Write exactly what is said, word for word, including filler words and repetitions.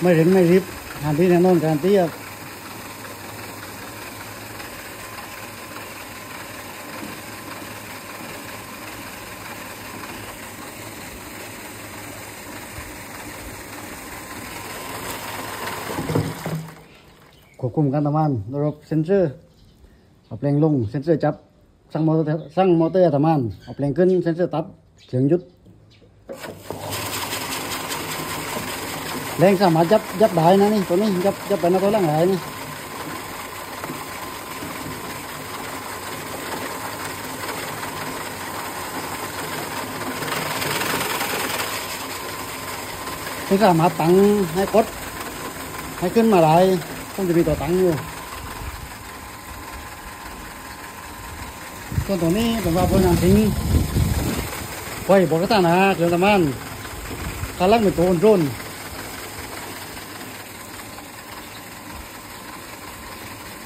ไม่เร่งไม่รีบหาที่แน่นอนการที่จะควบคุมการทำงานระบบเซ็นเซอร์เอาแปลงลงเซ็นเซอร์จับสั่งมอเตอร์สั่งมอเตอร์ทำงานเอาแปลงขึ้นเซ็นเซอร์ตัดเสียงหยุดแรงสามารถยับยับได้นะนี่ตัวนี้ยับยับไปนะตัวล่างไหนนี่ที่สามารถตั้งให้กดให้ขึ้นมาได้ต้องจะมีตัวตั้งอยู่ส่วนตัวนี้ผมว่าพลังทิ้งไว้บอกกระตานะเครื่องทำงานการลักเป็นตัวโดรน